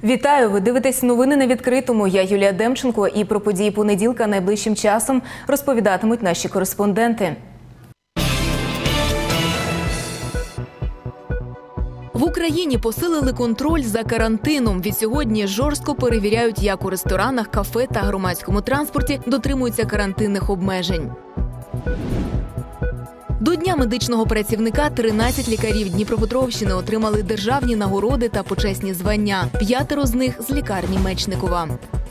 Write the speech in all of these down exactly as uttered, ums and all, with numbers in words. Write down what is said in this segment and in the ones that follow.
Вітаю! Ви дивитесь новини на відкритому. Я Юлія Демченко, і про події понеділка найближчим часом розповідатимуть наші кореспонденти. В Україні посилили контроль за карантином. Відсьогодні жорстко перевіряють, як у ресторанах, кафе та громадському транспорті дотримуються карантинних обмежень. До Дня медичного працівника тринадцять лікарів Дніпропетровщини отримали державні нагороди та почесні звання. П'ятеро з них – з лікарні Мечникова.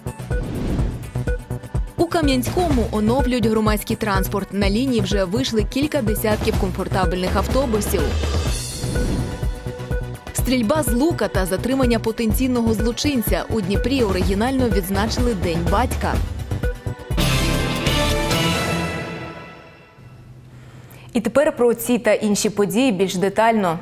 У Кам'янському оновлюють громадський транспорт. На лінії вже вийшли кілька десятків комфортабельних автобусів. Стрільба з лука та затримання потенційного злочинця. У Дніпрі оригінально відзначили День батька. І тепер про ці та інші події більш детально.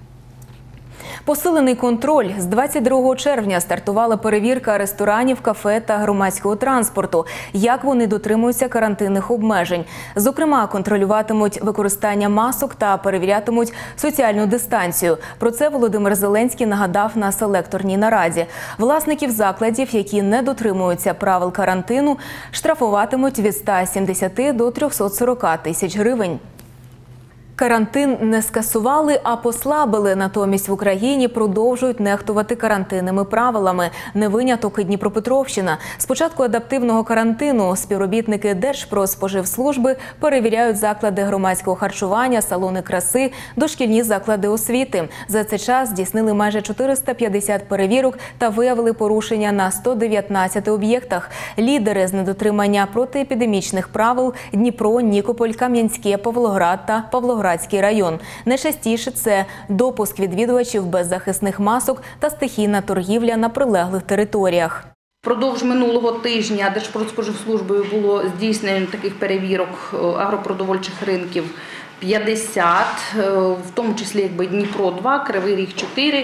Посилений контроль. З двадцять другого червня стартувала перевірка ресторанів, кафе та громадського транспорту. Як вони дотримуються карантинних обмежень. Зокрема, контролюватимуть використання масок та перевірятимуть соціальну дистанцію. Про це Володимир Зеленський нагадав на селекторній нараді. Власників закладів, які не дотримуються правил карантину, штрафуватимуть від ста сімдесяти до трьохсот сорока тисяч гривень. Карантин не скасували, а послабили. Натомість в Україні продовжують нехтувати карантинними правилами. Не виняток і Дніпропетровщина. З початку адаптивного карантину співробітники Держпродспоживслужби перевіряють заклади громадського харчування, салони краси, дошкільні заклади освіти. За цей час здійснили майже чотириста п'ятдесят перевірок та виявили порушення на сто дев'ятнадцяти об'єктах. Лідери з недотримання протиепідемічних правил – Дніпро, Нікополь, Кам'янське, Павлоград та Павлоград. Район. Найчастіше це допуск відвідувачів без захисних масок та стихійна торгівля на прилеглих територіях. Впродовж минулого тижня Держпродспоживслужбою було здійснено таких перевірок агропродовольчих ринків п'ятдесят, в тому числі якби Дніпро два, Кривий Ріг чотири.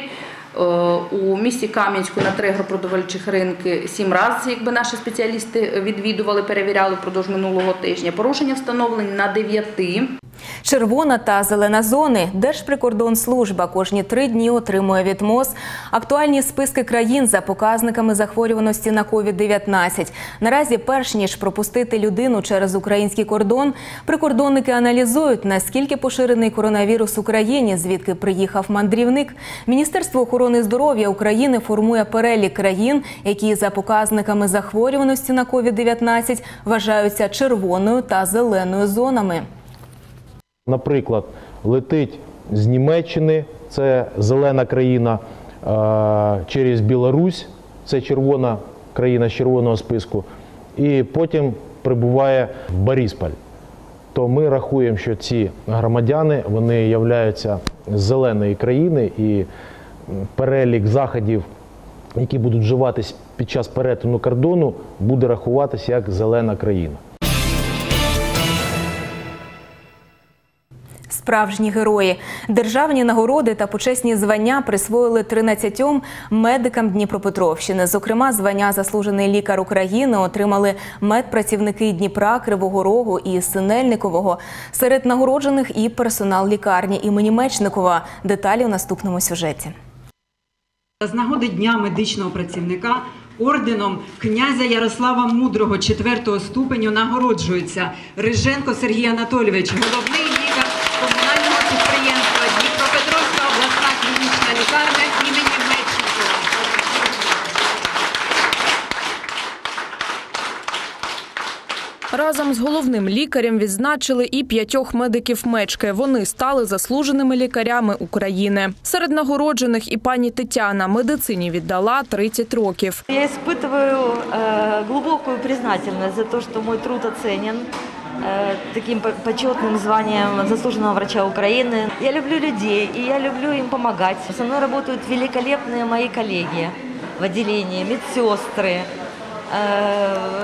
У місті Кам'янську на три агропродовольчих ринки сім разів, якби наші спеціалісти відвідували, перевіряли впродовж минулого тижня. Порушення встановлені на дев'яти. Червона та зелена зони. Держприкордонслужба кожні три дні отримує від МОЗ актуальні списки країн за показниками захворюваності на ковід дев'ятнадцять. Наразі, перш ніж пропустити людину через український кордон, прикордонники аналізують, наскільки поширений коронавірус в Україні, звідки приїхав мандрівник. Міністерство охорони здоров'я України формує перелік країн, які за показниками захворюваності на ковід дев'ятнадцять вважаються червоною та зеленою зонами. Наприклад, летить з Німеччини, це зелена країна, через Білорусь, це червона країна з червоного списку, і потім прибуває в Борисполь. То ми рахуємо, що ці громадяни, вони являються з зеленої країни, і перелік заходів, які будуть вживатись під час перетину кордону, буде рахуватися як зелена країна. Справжні герої. Державні нагороди та почесні звання присвоїли тринадцятьом медикам Дніпропетровщини. Зокрема, звання «Заслужений лікар України» отримали медпрацівники Дніпра, Кривого Рогу і Синельникового. Серед нагороджених і персонал лікарні імені Мечникова. Деталі у наступному сюжеті. З нагоди Дня медичного працівника орденом князя Ярослава Мудрого четвертого ступеню нагороджується Риженко Сергій Анатолійович, головний лікар комунального підприємства Дніпропетровська обласна клінічна лікарня імені Мечникова. Разом з головним лікарем відзначили і п'ятьох медиків Мечки. Вони стали заслуженими лікарями України. Серед нагороджених і пані Тетяна. Медицині віддала тридцять років. Я испытываю э, глубокую признательность за то, что мой труд оценен э, таким почетным званием заслуженного врача Украины. Я люблю людей, и я люблю им помогать. Со мной работают великолепные мои коллеги в отделении, медсестры,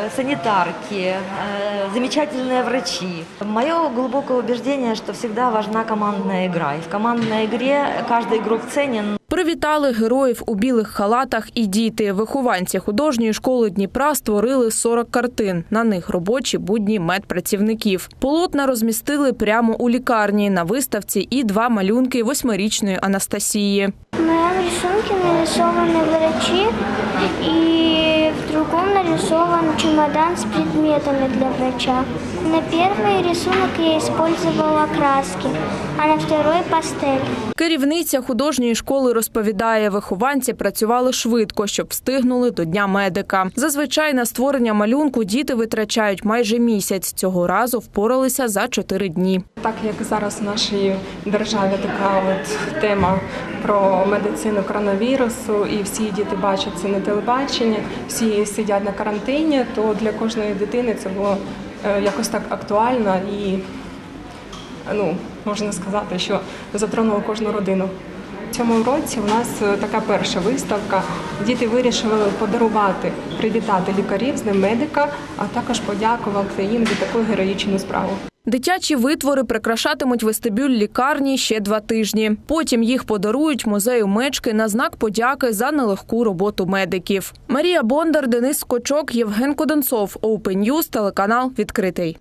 санитарки, замечательные врачи. Мое глубокое убеждение, что всегда важна командная игра. И в командной игре каждый игрок ценен. Привітали героїв у білих халатах і діти. Вихованці художньої школи Дніпра створили сорок картин. На них робочі будні медпрацівників. Полотна розмістили прямо у лікарні на виставці і два малюнки восьмирічної Анастасії. В моем рисунке нарисованы врачи, и в другом нарисован чемодан с предметами для врача. На первый рисунок я использовала краски, а на второй – пастель. Керівниця художньої школи розповідає, вихованці працювали швидко, щоб встигнули до Дня медика. Зазвичай на створення малюнку діти витрачають майже місяць. Цього разу впоралися за чотири дні. Так як зараз в нашій державі така от тема про медицину коронавірусу, і всі діти бачать це на телебаченні, всі сидять на карантині, то для кожної дитини це було якось так актуально і, ну, можна сказати, що затронуло кожну родину. В цьому році у нас така перша виставка. Діти вирішили подарувати, привітати лікарів з Днем медика, а також подякувати їм за таку героїчну справу. Дитячі витвори прикрашатимуть вестибюль лікарні ще два тижні. Потім їх подарують музею Мечки на знак подяки за нелегку роботу медиків. Марія Бондар, Денис Скочок, Євген Коденцов. Open News, телеканал «Відкритий».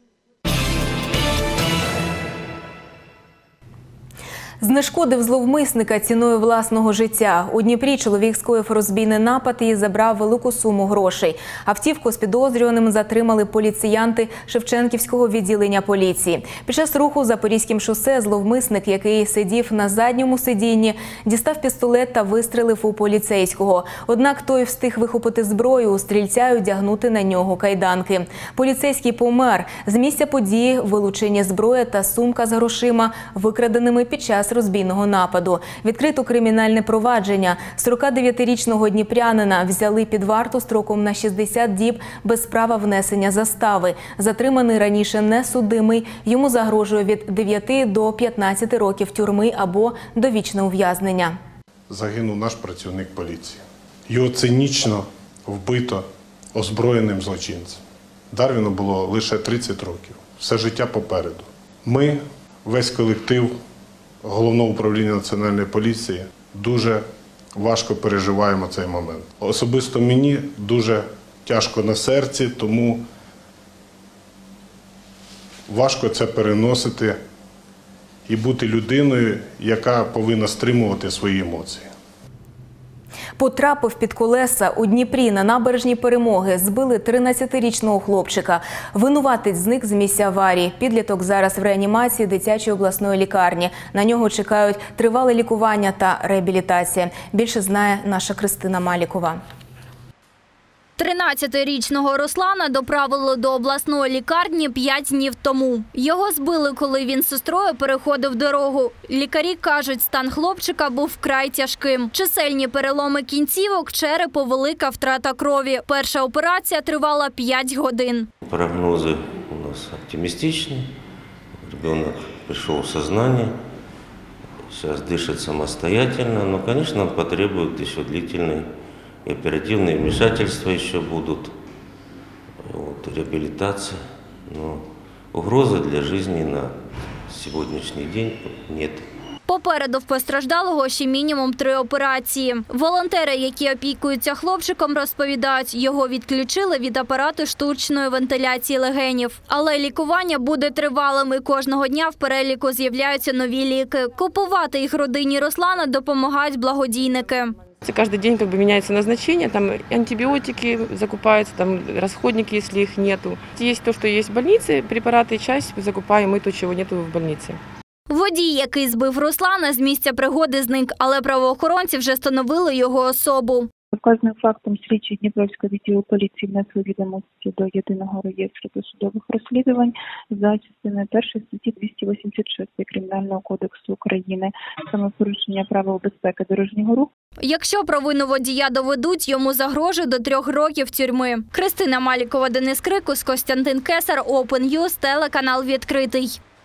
Знешкодив зловмисника ціною власного життя. У Дніпрі чоловік скоїв розбійний напад і забрав велику суму грошей. Автівку з підозрюваним затримали поліціянти Шевченківського відділення поліції. Під час руху Запорізьким шосе зловмисник, який сидів на задньому сидінні, дістав пістолет та вистрелив у поліцейського. Однак той встиг вихопити зброю у стрільця і одягнути на нього кайданки. Поліцейський помер. З місця події вилучені зброя та сумка з грошима, викраденими під час розбійного нападу. Відкрито кримінальне провадження. сорокадев'ятирічного дніпрянина взяли під варту строком на шістдесят діб без права внесення застави. Затриманий раніше несудимий. Йому загрожує від дев'яти до п'ятнадцяти років тюрми або довічне ув'язнення. Загинув наш працівник поліції. Його цинічно вбито озброєним злочинцем. Дарвіну було лише тридцять років. Все життя попереду. Ми, весь колектив Головного управління Національної поліції, дуже важко переживаємо цей момент. Особисто мені дуже тяжко на серці, тому важко це переносити і бути людиною, яка повинна стримувати свої емоції. Потрапив під колеса у Дніпрі на набережній Перемоги. Збили тринадцятирічного хлопчика. Винуватець зник з місця аварії. Підліток зараз в реанімації дитячої обласної лікарні. На нього чекають тривале лікування та реабілітація. Більше знає наша Кристина Малікова. тринадцятирічного Руслана доправили до обласної лікарні п'ять днів тому. Його збили, коли він з сестрою переходив дорогу. Лікарі кажуть, стан хлопчика був вкрай тяжким. Чисельні переломи кінцівок, черепу, велика втрата крові. Перша операція тривала п'ять годин. Прогнози у нас оптимістичні. Ребенок прийшов в сознание, зараз дишить самостоятельно, но, конечно, потребует еще длительной и оперативные вмешательства еще будут, вот, реабилитация, но угрозы для жизни на сегодняшний день нет. Попереду в постраждалого ще мінімум три операції. Волонтери, які опікуються хлопчиком, розповідають, його відключили від апарату штучної вентиляції легенів. Але лікування буде тривалим і кожного дня в переліку з'являються нові ліки. Купувати їх родині Руслана допомагають благодійники. Каждый день как бы меняется назначение, там антибиотики закупаются, там расходники, если их нету. Есть то, что есть в больнице, препараты, часть закупаем, и то, чего нету в больнице. Водій, який збив Руслана, з місця пригоди зник, але правоохоронці вже встановили його особу. Вказаним фактом слідчі Дніпровського відділу поліції внесли відомості до єдиного реєстру досудових розслідувань за частиною першої статті двісті вісімдесят шість Кримінального кодексу України, саме порушення правил безпеки дорожнього руху. Якщо провину водія доведуть, йому загрожує до трьох років тюрми. Кристина Малікова, Денис Крикус, Костянтин Кесар, Open News, телеканал «Відкритий».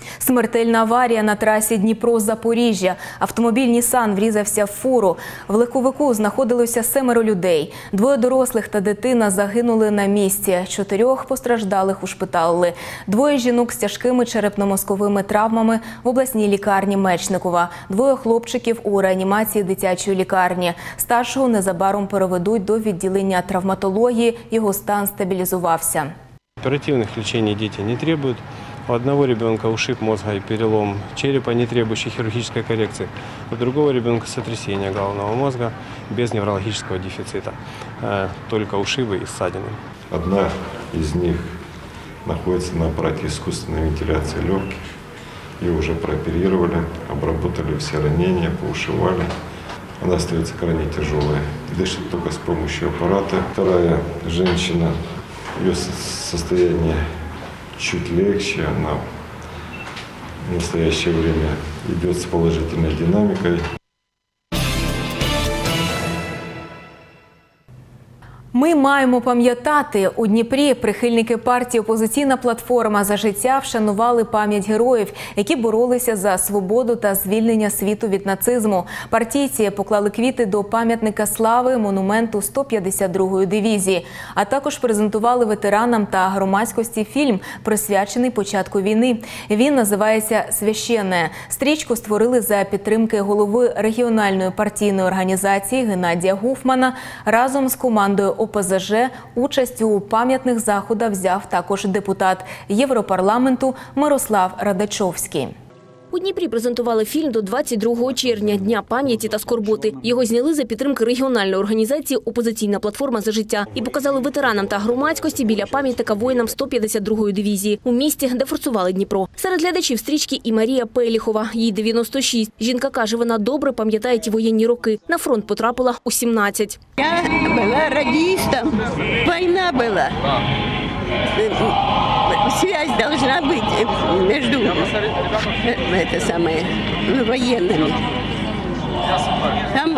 Смертельна аварія на трасі Дніпро-Запоріжжя. Автомобіль «Нісан» врізався в фуру. В легковику знаходилося семеро людей. Двоє дорослих та дитина загинули на місці. Чотирьох постраждалих ушпиталили. Двоє жінок з тяжкими черепно-мозковими травмами в обласній лікарні Мечникова. Двоє хлопчиків у реанімації дитячої лікарні. Старшого незабаром переведуть до відділення травматології. Його стан стабілізувався. Оперативных лечений дети не требуют. У одного ребенка ушиб мозга и перелом черепа, не требующий хирургической коррекции. У другого ребенка сотрясение головного мозга без неврологического дефицита. Только ушибы и ссадины. Одна из них находится на аппарате искусственной вентиляции легких. Ее уже прооперировали, обработали все ранения, поушивали. Она остается крайне тяжелая. Дышит только с помощью аппарата. Вторая женщина, ее состояние чуть легче, она в настоящее время идет с положительной динамикой. Ми маємо пам'ятати. У Дніпрі прихильники партії «Опозиційна платформа за життя» вшанували пам'ять героїв, які боролися за свободу та звільнення світу від нацизму. Партійці поклали квіти до пам'ятника слави монументу сто п'ятдесят другої дивізії, а також презентували ветеранам та громадськості фільм, присвячений початку війни. Він називається «Священне». Стрічку створили за підтримки голови регіональної партійної організації Геннадія Гуфмана разом з командою О Пе Зе Же. Участь у пам'ятних заходах взяв також депутат Європарламенту Мирослав Радачовський. У Дніпрі презентували фільм до двадцять другого червня – Дня пам'яті та скорботи. Його зняли за підтримки регіональної організації «Опозиційна платформа за життя» і показали ветеранам та громадськості біля пам'ятника воїнам сто п'ятдесят другої дивізії у місті, де форсували Дніпро. Серед глядачів стрічки і Марія Пеліхова. Їй дев'яносто шість. Жінка каже, вона добре пам'ятає ті воєнні роки. На фронт потрапила у сімнадцять. Я була радистом. Війна була. Связь должна быть между это самое, ну, военными. Там,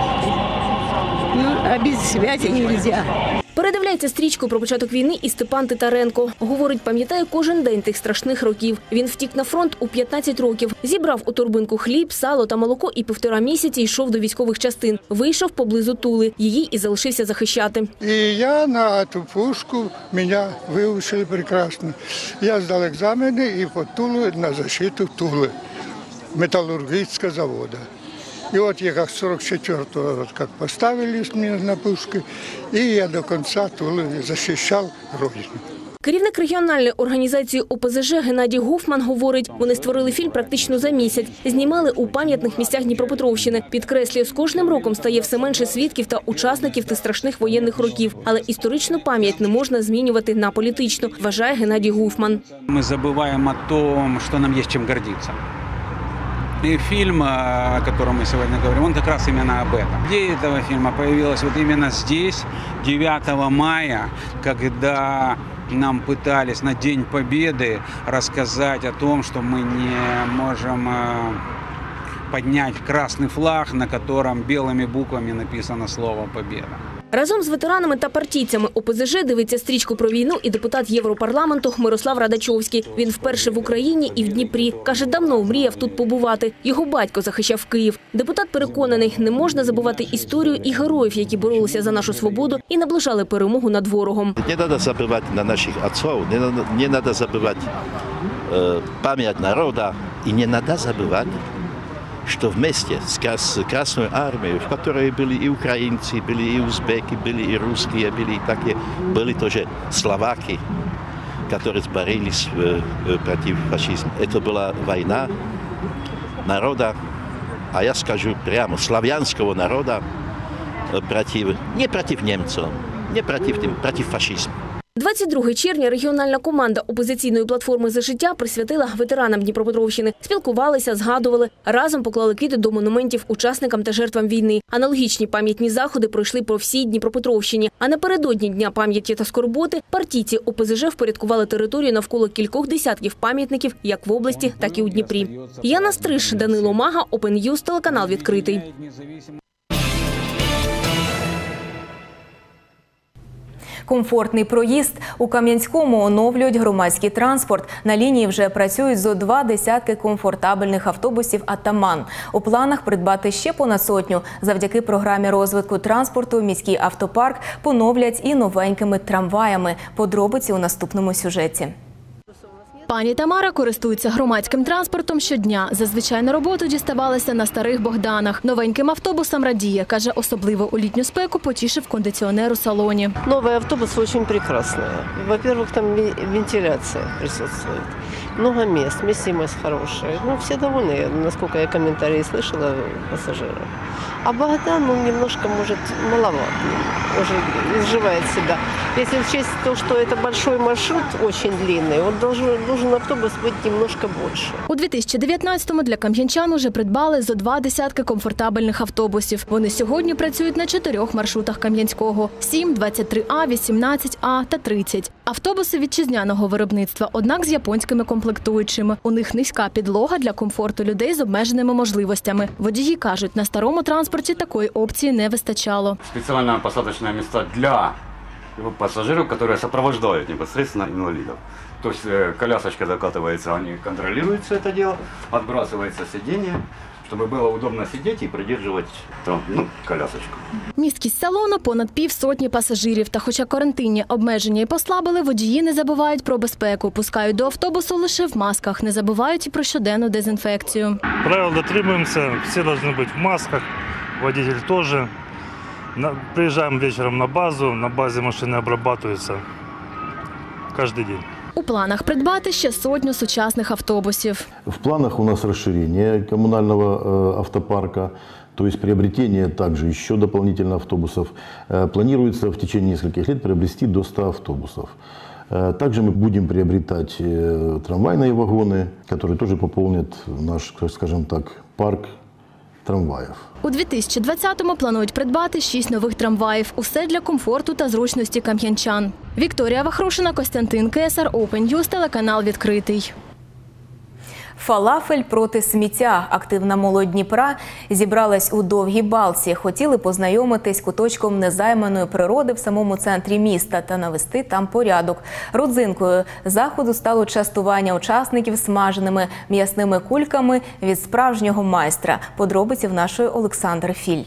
ну, а без связи нельзя. Передивляється стрічку про початок війни і Степан Титаренко. Говорить, пам'ятає кожен день тих страшних років. Він втік на фронт у п'ятнадцять років. Зібрав у торбинку хліб, сало та молоко і півтора місяці йшов до військових частин. Вийшов поблизу Тули. Її і залишився захищати. І я на ту пушку, мене вивчили прекрасно. Я здав екзамени і по Тулу на защиту Тули, металлургического завода. И вот я как с сорок четвёртого вот как поставили меня на пушки, и я до конца Тулы защищал Родину. Керівник регіональної організації О Пе Зе Же Геннадій Гуфман говорить, вони створили фільм практично за місяць. Знімали у пам'ятних місцях Дніпропетровщини. Підкреслює, з кожним роком стає все менше свідків та учасників тих страшних воєнних років. Але історичну пам'ять не можна змінювати на політичну, вважає Геннадій Гуфман. Ми забуваємо о тому, що нам є чим гордитися. И фильм, о котором мы сегодня говорим, он как раз именно об этом. Идея этого фильма появилась вот именно здесь, девятого мая, когда нам пытались на День Победы рассказать о том, что мы не можем поднять красный флаг, на котором белыми буквами написано слово «Победа». Разом з ветеранами та партійцями О Пе Зе Же дивиться стрічку про війну і депутат Європарламенту Мирослав Радачовський. Він вперше в Україні і в Дніпрі. Каже, давно мріяв тут побувати. Його батько захищав Київ. Депутат переконаний, не можна забувати історію і героїв, які боролися за нашу свободу і наближали перемогу над ворогом. Не треба забувати на наших отців, не треба забувати пам'ять народу і не треба забувати, что вместе с Красной Армией, в которой были и украинцы, были и узбеки, были и русские, были и такие, были тоже словаки, которые боролись против фашизма. Это была война народа, а я скажу прямо, славянского народа против, не против немцев, не против, против фашизма. двадцять другого червня регіональна команда «Опозиційної платформи за життя» присвятила ветеранам Дніпропетровщини. Спілкувалися, згадували, разом поклали квіти до монументів учасникам та жертвам війни. Аналогічні пам'ятні заходи пройшли по всій Дніпропетровщині. А напередодні Дня пам'яті та скорботи партійці О Пе Зе Же впорядкували територію навколо кількох десятків пам'ятників як в області, так і у Дніпрі. Яна Стриж, Данило Мага, Open News, телеканал «Відкритий». Комфортний проїзд. У Кам'янському оновлюють громадський транспорт. На лінії вже працюють зо два десятки комфортабельних автобусів «Атаман». У планах придбати ще понад сотню. Завдяки програмі розвитку транспорту міський автопарк поновлять і новенькими трамваями. Подробиці у наступному сюжеті. Пані Тамара користується громадським транспортом щодня. Зазвичай на роботу діставалася на старих Богданах. Новеньким автобусам радіє. Каже, особливо у літню спеку потішив кондиціонер у салоні. Новый автобус очень прекрасный. Во-первых, там вентиляция присутствует. Много мест, вместимость хорошая. Ну, все довольны, насколько я комментарии слышала пассажиров. А Богдан, ну, немножко, может, маловат. Уже изживает себя. Если учесть то, что это большой маршрут, очень длинный, вот должен, должен автобус быть немножко больше. У дві тисячі дев'ятнадцятому для кам'янчан уже придбали зо два десятки комфортабельних автобусів. Вони сьогодні працюють на чотирьох маршрутах Кам'янського – сім, двадцять три А, вісімнадцять А та тридцять. Автобуси вітчизняного виробництва, однак з японськими комплектуючими. У них низька підлога для комфорту людей з обмеженими можливостями. Водії кажуть, на старому транспорті такої опції не вистачало. Спеціальне посадочне місце для пассажиров, которые сопровождают непосредственно инвалидов. То есть колясочка закатывается, они контролируют все это дело, отбрасывается сиденье, чтобы было удобно сидеть и придерживать ну, колясочку. Місткість салону – понад півсотні пасажирів. Та хоча карантинні обмеження і послабили, водії не забувають про безпеку. Пускають до автобусу лише в масках. Не забувають і про щоденну дезінфекцію. Правил дотримуємося, всі повинні бути в масках, водитель теж. Приезжаем вечером на базу, на базе машины обрабатываются каждый день. У планах придбати ще сотню сучасних автобусів. В планах у нас расширение коммунального автопарка, то есть приобретение также еще дополнительно автобусов. Планируется в течение нескольких лет приобрести до ста автобусов. Также мы будем приобретать трамвайные вагоны, которые тоже пополнят наш, скажем так, парк трамваїв. У дві тисячі двадцятому планують придбати шість нових трамваїв. Усе для комфорту та зручності кам'янчан. Вікторія Вахрушина, Костянтин Кесар, Open News, телеканал «Відкритий». Фалафель проти сміття. Активна молодь Дніпра зібралась у Довгій Балці. Хотіли познайомитись куточком незайманої природи в самому центрі міста та навести там порядок. Родзинкою заходу стало частування учасників смаженими м'ясними кульками від справжнього майстра. Подробиці в нашої Олександри Філь.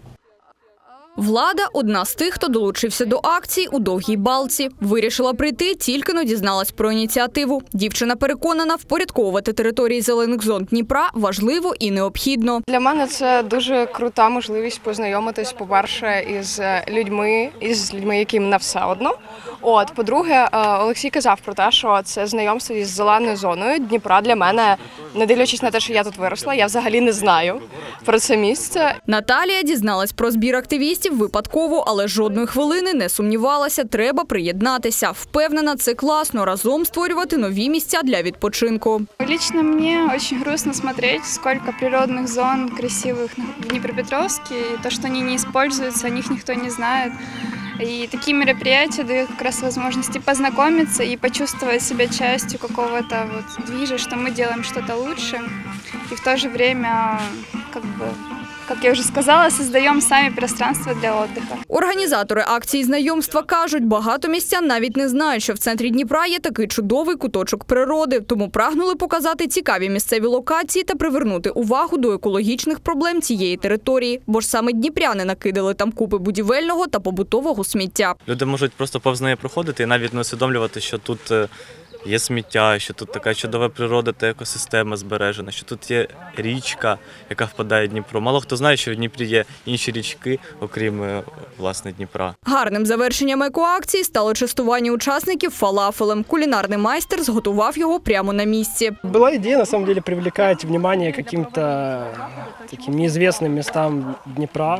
Влада – одна з тих, хто долучився до акції у Довгій Балці. Вирішила прийти, тільки-но дізналась про ініціативу. Дівчина переконана, впорядковувати території зелених зон Дніпра важливо і необхідно. Для мене це дуже крута можливість познайомитись, по-перше, із людьми, із людьми, яким не все одно. От, по-друге, Олексій казав про те, що це знайомство із зеленою зоною Дніпра для мене, не дивлячись на те, що я тут виросла, я взагалі не знаю про це місце. Наталія дізналась про збір активістів випадково, але жодної хвилини не сумнівалася, треба приєднатися. Впевнена, це класно разом створювати нові місця для відпочинку. Лично мені дуже грустно смотреть, сколько природних зон красивих в Дніпропетровській, і то, що вони не використовуються, о них ніхто не знає. И такие мероприятия дают как раз возможности познакомиться и почувствовать себя частью какого-то вот движа, что мы делаем что-то лучше. И в то же время, как бы, как я вже сказала, создаємо самі пространства для відпочинку. Організатори акції знайомства кажуть, багато містян навіть не знають, що в центрі Дніпра є такий чудовий куточок природи. Тому прагнули показати цікаві місцеві локації та привернути увагу до екологічних проблем цієї території. Бо ж саме дніпряни накидали там купи будівельного та побутового сміття. Люди можуть просто повз неї проходити і навіть не усвідомлювати, що тут є сміття, що тут така чудова природа та екосистема збережена, що тут є річка, яка впадає в Дніпро. Мало хто знає, що в Дніпрі є інші річки, окрім, власне, Дніпра. Гарним завершенням екоакції стало частування учасників фалафелем. Кулінарний майстер зготував його прямо на місці. Була ідея, на самом деле, привлекать внимание к каким-то таким неизвестным местам Днепра.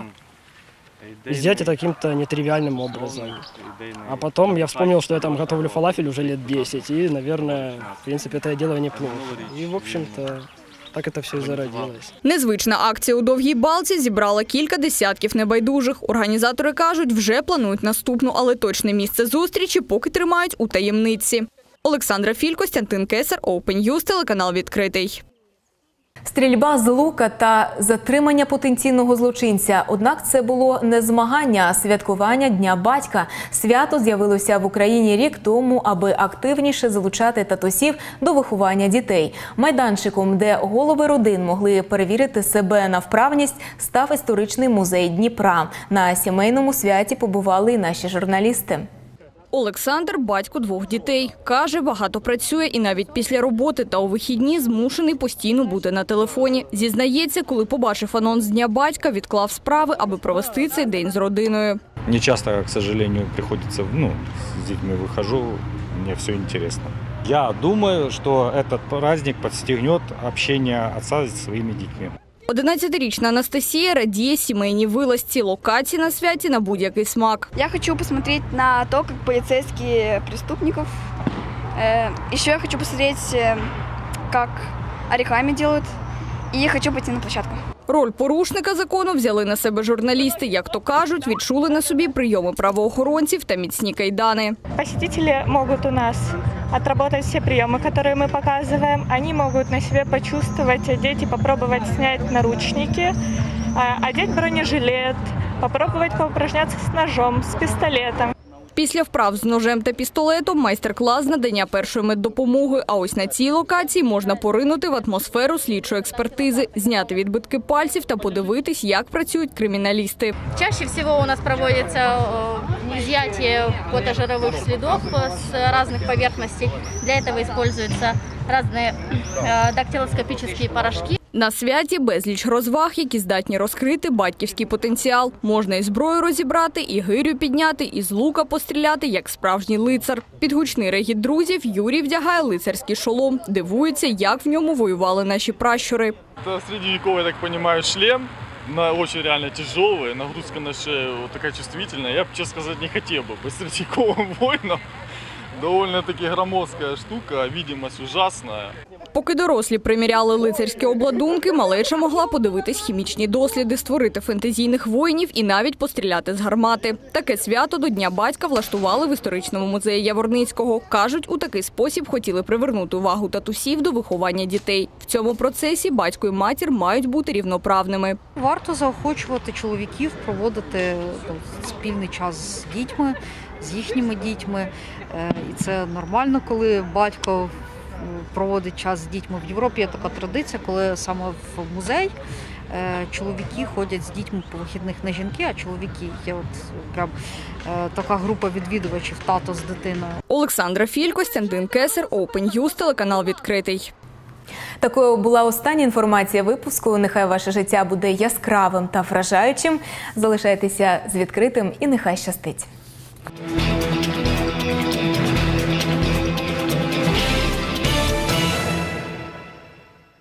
И сделать это каким-то нетривиальным образом. А потом я вспомнил, что я там готовлю фалафель уже лет десять, и, наверное, в принципе, это я делаю неплохо. И, в общем-то, так це все і зародилось. Незвична акція у Довгій Балці зібрала кілька десятків небайдужих. Організатори кажуть, вже планують наступну, але точне місце зустрічі поки тримають у таємниці. Олександра Філь, Костянтин Кесар, Open News, телеканал «Відкритий». Стрільба з лука та затримання потенційного злочинця. Однак це було не змагання, а святкування Дня батька. Свято з'явилося в Україні рік тому, аби активніше залучати татусів до виховання дітей. Майданчиком, де голови родин могли перевірити себе на вправність, став історичний музей Дніпра. На сімейному святі побували і наші журналісти. Олександр – батько двох дітей. Каже, багато працює і навіть після роботи та у вихідні змушений постійно бути на телефоні. Зізнається, коли побачив анонс Дня батька, відклав справи, аби провести цей день з родиною. Не часто, к сожалению, приходится, ну, с детьми выхожу, мне все интересно. Я думаю, что этот праздник подстегнет общение отца с своими детьми. одинадцятирічна Анастасія радіє сімейній вилазці, локації на святі на будь-який смак. Я хочу посмотреть на то, как полицейские преступников. Еще я хочу посмотреть, как оригами делают. И хочу пойти на площадку. Роль порушника закону взяли на себе журналісти. Як то кажуть, відчули на собі прийоми правоохоронців та міцні кайдани. Посетители могут у нас отработать все приемы, которые мы показываем. Они могут на себе почувствовать, одеть и попробовать снять наручники, одеть бронежилет, попробовать поупражняться с ножом, с пистолетом. Після вправ з ножем та пістолетом майстер-клас надання першої меддопомоги. А ось на цій локації можна поринути в атмосферу слідчої експертизи, зняти відбитки пальців та подивитись, як працюють криміналісти. Чаще всего у нас проводится изъятие фотожировых следов с разных поверхностей. Для этого используются разные дактилоскопические порошки. На святі безліч розваг, які здатні розкрити батьківський потенціал. Можна і зброю розібрати, і гирю підняти, і з лука постріляти, як справжній лицар. Під гучний регіт друзів Юрій вдягає лицарський шолом. Дивується, як в ньому воювали наші пращури. Це середньовековий, я так розумію, шлем. На очень реально тяжелый, нагрузка на шею вот такая чувствительная. Я бы, честно сказать, не хотел бы быть средневековым воином. Довольно-таки громоздкая штука, видимость ужасная. Поки дорослі приміряли лицарські обладунки, малеча могла подивитись хімічні досліди, створити фентезійних воїнів і навіть постріляти з гармати. Таке свято до Дня батька влаштували в історичному музеї Яворницького. Кажуть, у такий спосіб хотіли привернути увагу татусів до виховання дітей. В цьому процесі батько і матір мають бути рівноправними. Варто заохочувати чоловіків проводити спільний час з дітьми, з їхніми дітьми. І це нормально, коли батько проводить час з дітьми. В Європі є така традиція, коли саме в музей чоловіки ходять з дітьми по вихідних на жінки, а чоловіки є от прям така група відвідувачів, тато з дитиною. Олександра Філь, Костянтин Кесар, Open News, телеканал «Відкритий». Такою була остання інформація випуску. Нехай ваше життя буде яскравим та вражаючим. Залишайтеся з «Відкритим» і нехай щастить.